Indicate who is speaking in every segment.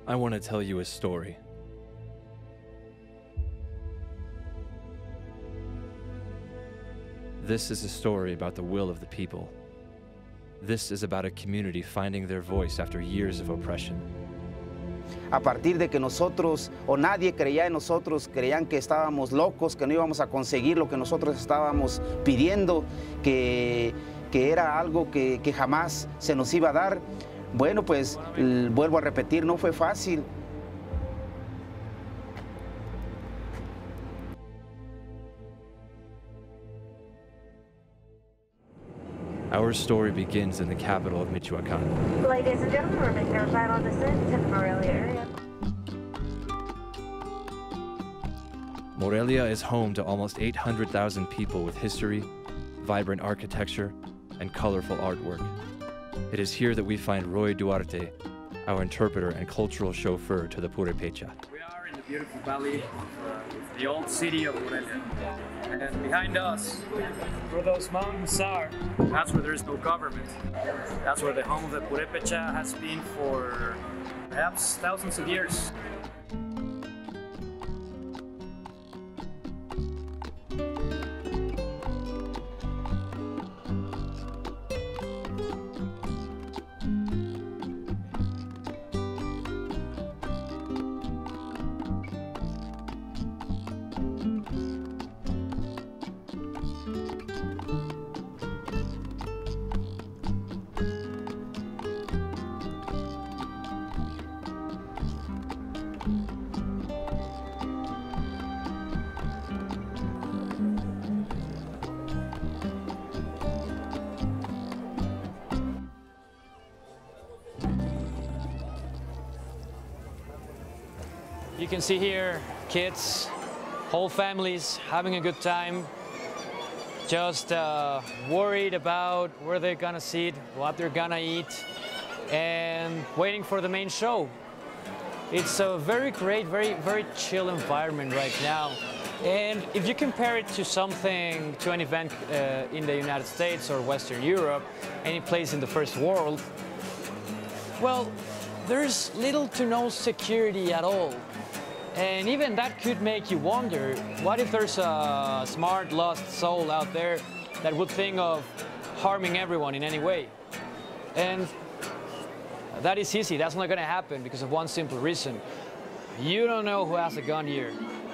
Speaker 1: I want to tell you a story. This is a story about the will of the people. This is about a community finding their voice after years of oppression.
Speaker 2: A partir de que nosotros, o nadie creía en nosotros, creían que estábamos locos, que no íbamos a conseguir lo que nosotros estábamos pidiendo, que era algo que jamás se nos iba a dar. Bueno, pues vuelvo a repetir, no fue fácil.
Speaker 1: Our story begins in the capital of Michoacán.
Speaker 3: Ladies and gentlemen, we're making our final descent to the Morelia area.
Speaker 1: Morelia is home to almost 800,000 people with history, vibrant architecture, and colorful artwork. It is here that we find Roy Duarte, our interpreter and cultural chauffeur to the Purepecha.
Speaker 4: We are in the beautiful valley of the old city of Morelia. And behind us, where those mountains are, that's where there is no government. That's where the home of the Purepecha has been for perhaps thousands of years. You can see here kids, whole families having a good time, just worried about where they're gonna sit, what they're gonna eat, and waiting for the main show. It's a very great, very chill environment right now. And if you compare it to an event in the United States or Western Europe, any place in the first world, well, there's little to no security at all. And even that could make you wonder, what if there's a smart, lost soul out there that would think of harming everyone in any way? And that is easy. That's not going to happen because of one simple reason. You don't know who has a gun here.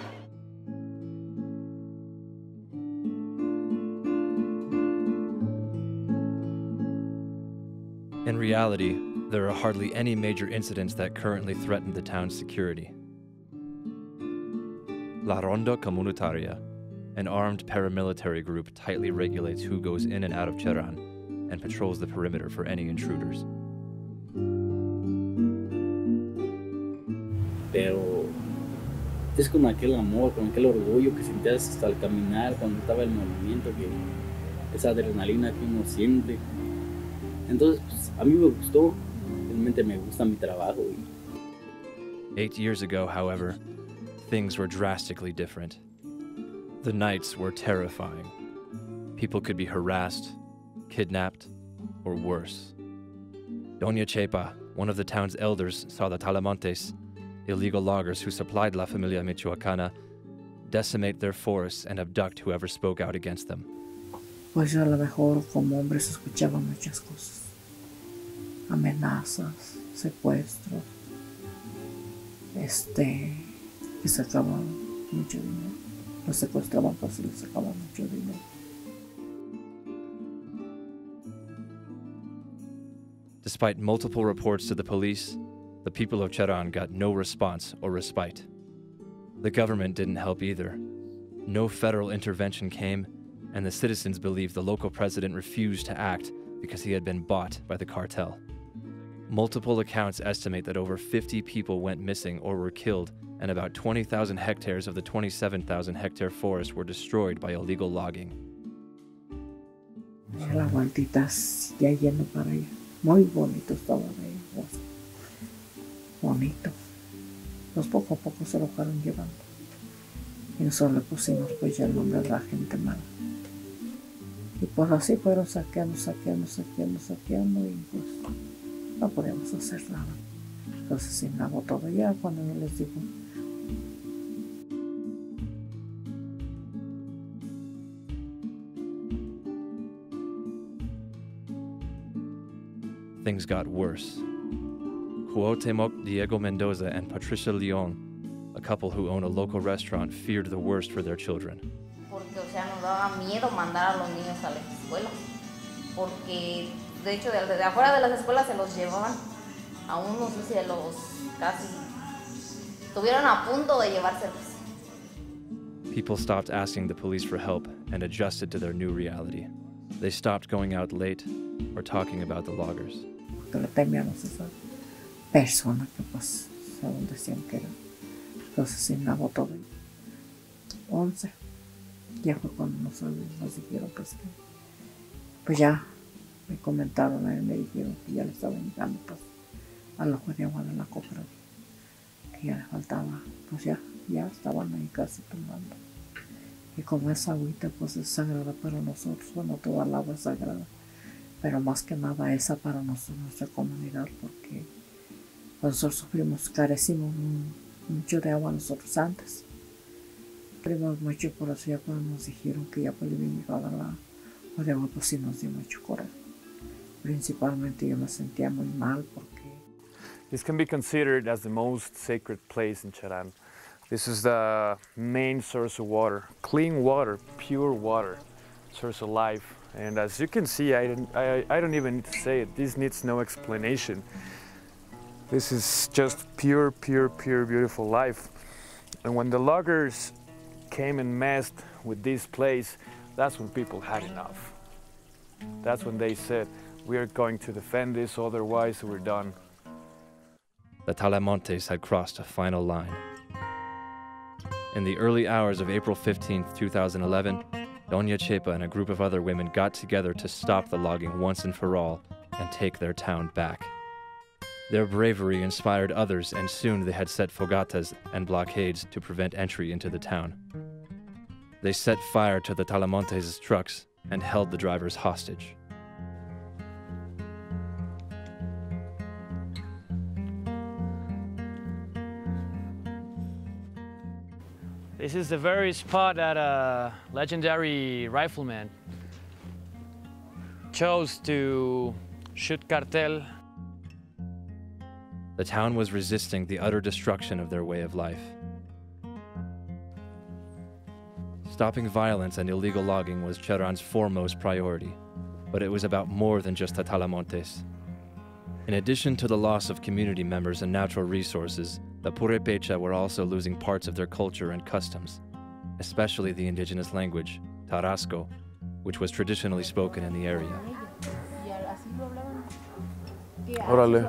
Speaker 1: In reality, there are hardly any major incidents that currently threaten the town's security. La Ronda Comunitaria, an armed paramilitary group, tightly regulates who goes in and out of Cherán and patrols the perimeter for any intruders.
Speaker 5: Pero es con aquel amor, con aquel orgullo que sentías hasta al caminar, cuando estaba el movimiento, que esa adrenalina que uno siente. Entonces, pues, a mí me gustó, realmente me gusta mi trabajo.
Speaker 1: 8 years ago, however, things were drastically different. The nights were terrifying. People could be harassed, kidnapped, or worse. Doña Chepa, one of the town's elders, saw the Talamontes, illegal loggers who supplied La Familia Michoacana, decimate their forests and abduct whoever spoke out against them.
Speaker 6: Pues a lo mejor como hombres escuchaban muchas cosas. Amenazas, secuestros, que sacaban mucho dinero. Los secuestraban pues les sacaban mucho dinero.
Speaker 1: Despite multiple reports to the police, the people of Cherán got no response or respite. The government didn't help either. No federal intervention came, and the citizens believed the local president refused to act because he had been bought by the cartel. Multiple accounts estimate that over 50 people went missing or were killed, and about 20,000 hectares of the 27,000 hectare forest were destroyed by illegal logging.
Speaker 6: Las vueltitas ya yendo para allá. Muy bonito estaba ahí. Bonito. Pues poco a poco se lo fueron llevando. Y nosotros le pusimos pues ya el nombre de la gente mala. Y pues así fueron saqueando y pues no podíamos hacer nada. Entonces se inhaló todo ya cuando yo les digo.
Speaker 1: Things got worse. Cuauhtemoc Diego Mendoza and Patricia Leon, a couple who own a local restaurant, feared the worst for their children.
Speaker 7: Porque, o sea, nos daba miedo mandar a los niños a la escuela. Porque, de hecho, de afuera de las escuelas se los llevaban. A unos sí se los casi estuvieron a punto de llevárselos.
Speaker 1: People stopped asking the police for help and adjusted to their new reality. They stopped going out late or talking about the loggers.
Speaker 6: Porque le temíamos a esa persona que pues según decían que era. Entonces se inhaló todo. 11. Ya fue cuando nos dijeron pues ya me comentaron, me dijeron que ya le estaban llegando pues a la de agua de la copra, que ya le faltaba, pues ya estaban ahí casi tomando. Y como esa agüita pues es sagrada para nosotros, bueno, toda el agua es sagrada, pero más que nada esa para nosotros, nuestra comunidad, porque nosotros carecimos mucho de agua nosotros antes. Sufrimos mucho, por eso ya cuando nos dijeron que ya podía llegar a la agua de agua, pues sí nos dio mucho coraje. Principalmente yo me sentía muy mal porque
Speaker 8: This can be considered as the most sacred place in Cherán. This is the main source of water, clean water, pure water, source of life. And as you can see, I don't even need to say it. This needs no explanation. This is just pure, beautiful life. And when the loggers came and messed with this place, that's when people had enough. That's when they said, we are going to defend this, otherwise we're done.
Speaker 1: The Talamontes had crossed a final line. In the early hours of April 15, 2011, Doña Chepa and a group of other women got together to stop the logging once and for all and take their town back. Their bravery inspired others, and soon they had set fogatas and blockades to prevent entry into the town. They set fire to the Talamontes' trucks and held the drivers hostage.
Speaker 4: This is the very spot that a legendary rifleman chose to shoot cartel.
Speaker 1: The town was resisting the utter destruction of their way of life. Stopping violence and illegal logging was Cherán's foremost priority, but it was about more than just the Talamontes. In addition to the loss of community members and natural resources, the Purepecha were also losing parts of their culture and customs, especially the indigenous language, Tarasco, which was traditionally spoken in the area.
Speaker 8: Órale.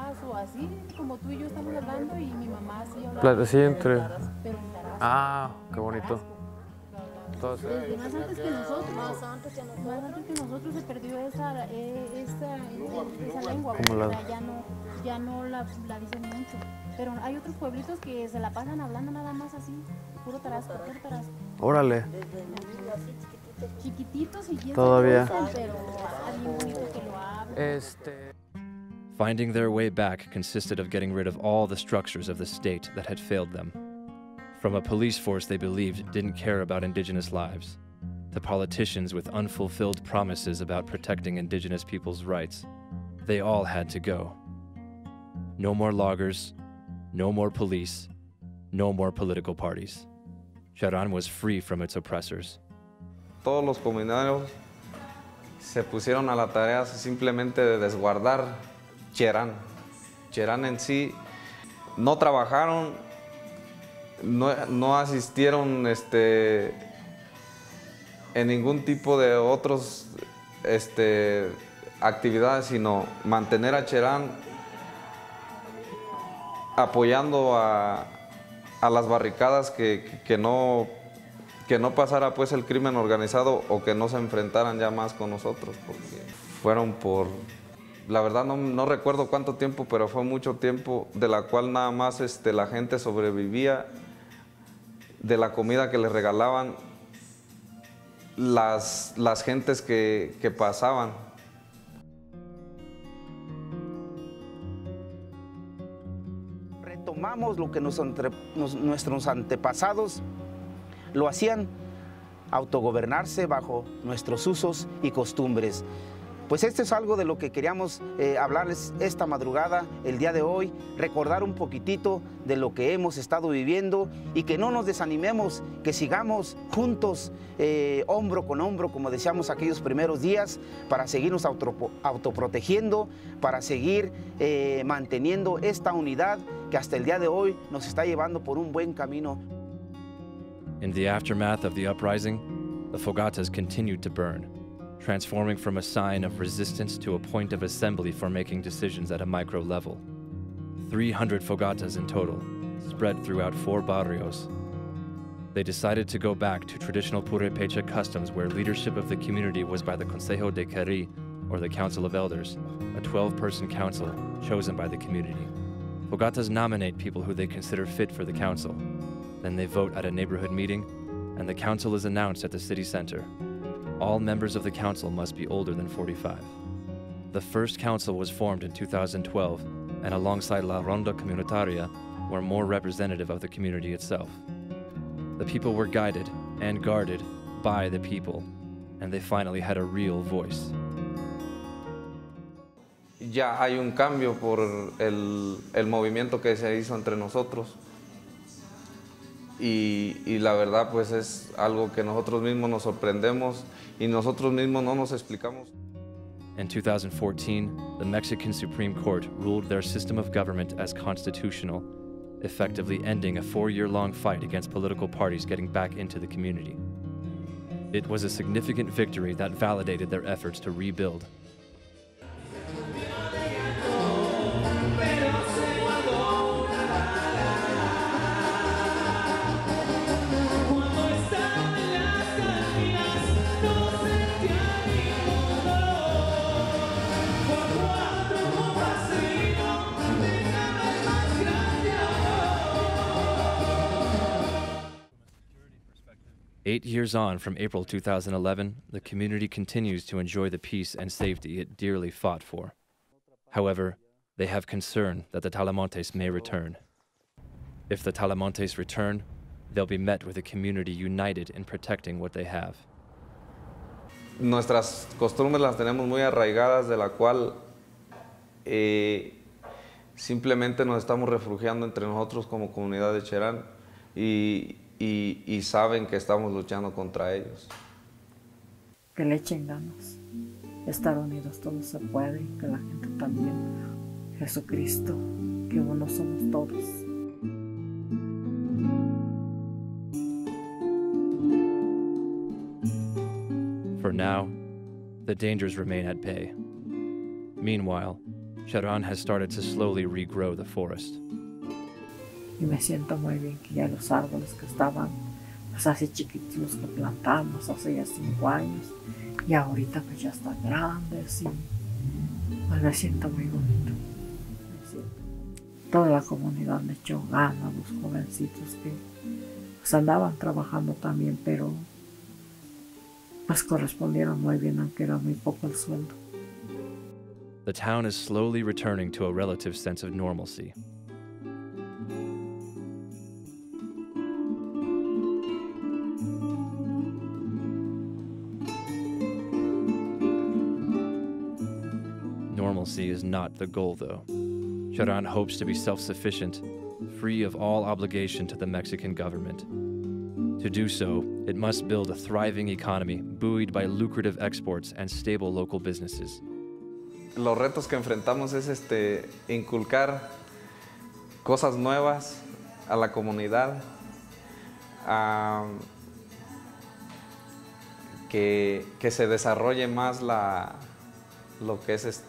Speaker 8: Así entre... Ah, qué bonito.
Speaker 9: Desde más antes que nosotros, se perdió esa lengua, ya no la dicen mucho. Pero hay otros pueblitos que se la pasan hablando nada más así, puro tarasco.
Speaker 8: Órale.
Speaker 9: Chiquititos y
Speaker 8: todavía.
Speaker 9: Pero alguien bonito que lo habla.
Speaker 1: Finding their way back consisted of getting rid of all the structures of the state that had failed them. From a police force they believed didn't care about indigenous lives, to politicians with unfulfilled promises about protecting indigenous people's rights, they all had to go. No more loggers, no more police, no more political parties. Cherán was free from its oppressors.
Speaker 10: Todos los comunarios se pusieron a la tarea simplemente de desguardar Cherán. Cherán en sí no trabajaron, no asistieron en ningún tipo de otros actividades, sino mantener a Cherán apoyando a las barricadas que no pasara pues el crimen organizado o que no se enfrentaran ya más con nosotros, porque fueron por, la verdad no recuerdo cuánto tiempo, pero fue mucho tiempo de la cual nada más la gente sobrevivía de la comida que les regalaban las gentes que pasaban.
Speaker 2: Tomamos lo que nuestros antepasados lo hacían, autogobernarse bajo nuestros usos y costumbres. Pues esto es algo de lo que queríamos hablarles esta madrugada, el día de hoy, recordar un poquitito de lo que hemos estado viviendo y que no nos desanimemos, que sigamos juntos, hombro con hombro, como decíamos aquellos primeros días, para seguirnos autoprotegiendo, para seguir manteniendo esta unidad que hasta el día de hoy nos está llevando por un buen camino.
Speaker 1: In the aftermath of the uprising, the fogatas continued to burn, transforming from a sign of resistance to a point of assembly for making decisions at a micro level. 300 fogatas in total, spread throughout 4 barrios. They decided to go back to traditional Purepecha customs where leadership of the community was by the Consejo de Cari, or the Council of Elders, a 12-person council chosen by the community. Fogatas nominate people who they consider fit for the council. Then they vote at a neighborhood meeting, and the council is announced at the city center. All members of the council must be older than 45. The first council was formed in 2012, and alongside La Ronda Comunitaria were more representative of the community itself. The people were guided and guarded by the people, and they finally had a real voice.
Speaker 10: Ya hay un cambio por el movimiento que se hizo entre nosotros. Y la verdad pues es algo que nosotros mismos nos sorprendemos y nosotros mismos no nos explicamos.
Speaker 1: In 2014, the Mexican Supreme Court ruled their system of government as constitutional, effectively ending a 4-year-long fight against political parties getting back into the community. It was a significant victory that validated their efforts to rebuild. Eight years on from April 2011, the community continues to enjoy the peace and safety it dearly fought for. However, they have concern that the Talamontes may return. If the Talamontes return, they'll be met with a community united in protecting what they have.
Speaker 10: Nuestras costumbres las tenemos muy arraigadas, de la cual simplemente nos estamos refugiando entre nosotros como comunidad de Cherán y saben que estamos luchando contra ellos.
Speaker 6: Que le echen ganas. Estar unidos todo se puede, que la gente también. Jesucristo, que uno somos todos.
Speaker 1: For now, the dangers remain at bay. Meanwhile, Cherán has started to slowly regrow the forest.
Speaker 6: Y me siento muy bien que ya los árboles que estaban pues así chiquitos los que plantamos hace ya 5 años y ahorita pues ya están grandes y pues me siento muy bonito. Toda la comunidad me echó ganas, los jovencitos que pues andaban trabajando también, pero pues correspondieron muy bien, aunque era muy poco el sueldo.
Speaker 1: The town is slowly returning to a relative sense of normalcy. Normalcy is not the goal, though. Cherán hopes to be self-sufficient, free of all obligation to the Mexican government. To do so, it must build a thriving economy buoyed by lucrative exports and stable local businesses.
Speaker 10: Los retos que enfrentamos es inculcar cosas nuevas a la comunidad, que se desarrolle más lo que es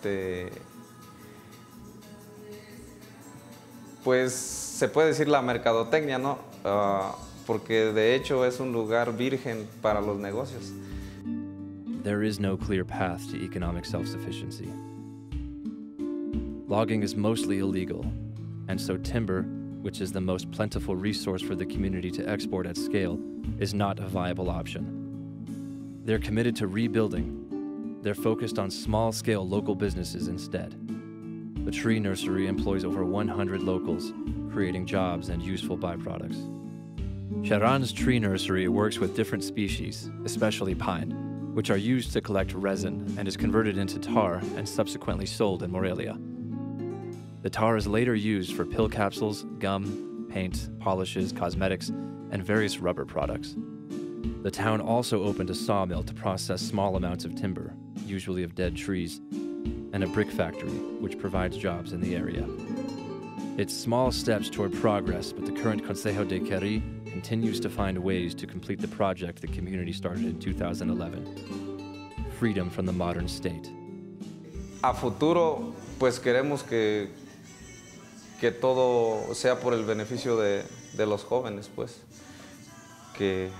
Speaker 10: pues se puede decir la mercadotecnia, ¿no? Porque de hecho es un lugar virgen para los negocios.
Speaker 1: There is no clear path to economic self-sufficiency. Logging is mostly illegal, and so timber, which is the most plentiful resource for the community to export at scale, is not a viable option. They're committed to rebuilding. They're focused on small-scale local businesses instead. The tree nursery employs over 100 locals, creating jobs and useful byproducts. Cherán's tree nursery works with different species, especially pine, which are used to collect resin and is converted into tar and subsequently sold in Morelia. The tar is later used for pill capsules, gum, paint, polishes, cosmetics, and various rubber products. The town also opened a sawmill to process small amounts of timber, usually of dead trees, and a brick factory, which provides jobs in the area. It's small steps toward progress, but the current Consejo de Querí continues to find ways to complete the project the community started in 2011. Freedom from the modern state.
Speaker 10: A futuro, pues queremos que todo sea por el beneficio de los jóvenes, pues. Que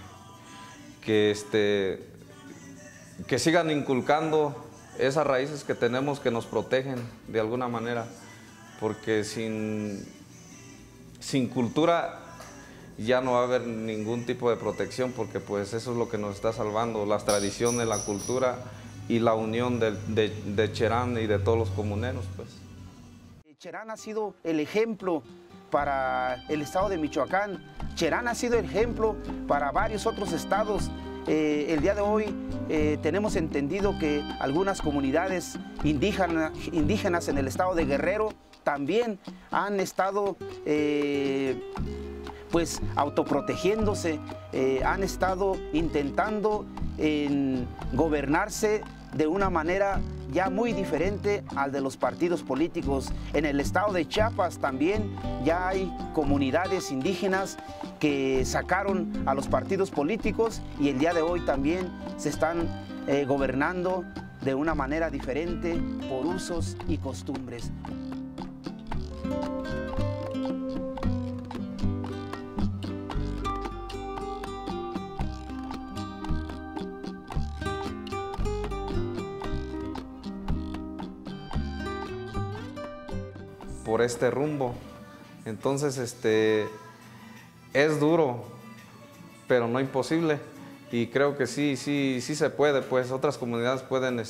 Speaker 10: sigan inculcando esas raíces que tenemos que nos protegen de alguna manera, porque sin cultura ya no va a haber ningún tipo de protección, porque pues eso es lo que nos está salvando, las tradiciones, la cultura y la unión de Cherán y de todos los comuneros, pues.
Speaker 2: Cherán ha sido el ejemplo para el estado de Michoacán. Cherán ha sido el ejemplo para varios otros estados. El día de hoy tenemos entendido que algunas comunidades indígenas en el estado de Guerrero también han estado pues autoprotegiéndose, han estado intentando gobernarse de una manera ya muy diferente al de los partidos políticos. En el estado de Chiapas también ya hay comunidades indígenas que sacaron a los partidos políticos y el día de hoy también se están gobernando de una manera diferente por usos y costumbres.
Speaker 10: Por este rumbo. Entonces, es duro, pero no imposible. Y creo que sí se puede, pues otras comunidades pueden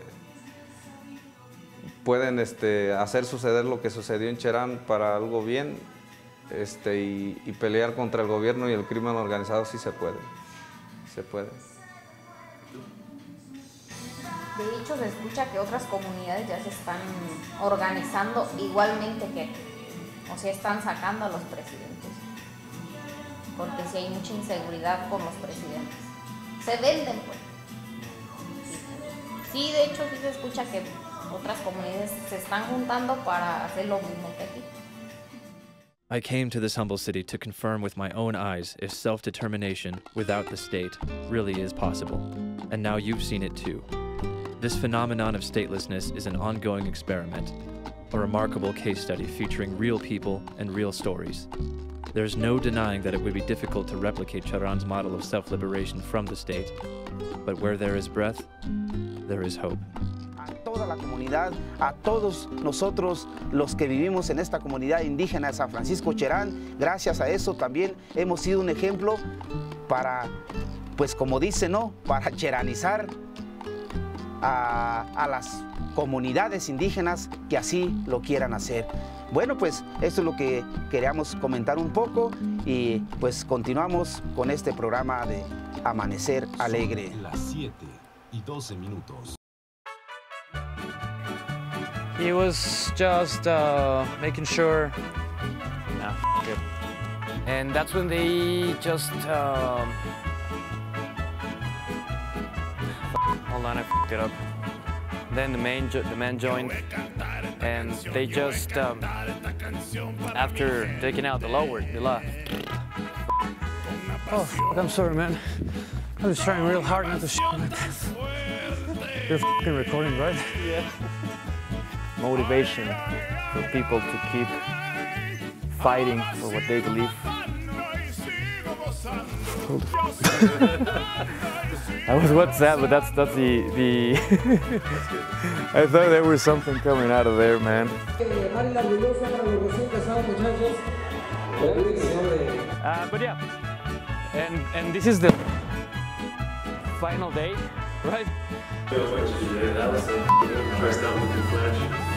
Speaker 10: hacer suceder lo que sucedió en Cherán para algo bien, y pelear contra el gobierno y el crimen organizado. Sí se puede, se puede.
Speaker 7: De hecho, se escucha que otras comunidades ya se están organizando igualmente que aquí. O sea, están sacando a los presidentes. Porque sí hay mucha inseguridad con los presidentes. Se venden, pues. Sí, de hecho, sí se escucha que otras comunidades se están juntando para hacer lo mismo que aquí.
Speaker 1: I came to this humble city to confirm with my own eyes if self-determination without the state really is possible. And now you've seen it too. This phenomenon of statelessness is an ongoing experiment, a remarkable case study featuring real people and real stories. There's no denying that it would be difficult to replicate Cherán's model of self-liberation from the state, but where there is breath, there is hope.
Speaker 2: A toda la comunidad, a todos nosotros los que vivimos en esta comunidad indígena de San Francisco Cherán, gracias a eso también hemos sido un ejemplo para, pues como dice, ¿no?, para cheranizar a las comunidades indígenas que así lo quieran hacer. Bueno, pues esto es lo que queríamos comentar un poco y pues continuamos con este programa de Amanecer Alegre.
Speaker 11: Son las 7:12.
Speaker 4: He was just making sure. Nah, good. And that's when they just. Hold on, I f***ed it up. Then the man joined, and they just after taking out the lower, the left. Oh, I'm sorry, man. I was trying real hard not to shit my pants. You're f***ing recording, right? Yeah. Motivation for people to keep fighting for what they believe. I was, what's that? But that's the I thought there was something coming out of there, man. But yeah, and this is the final day, right?
Speaker 11: That was the first time we could flash.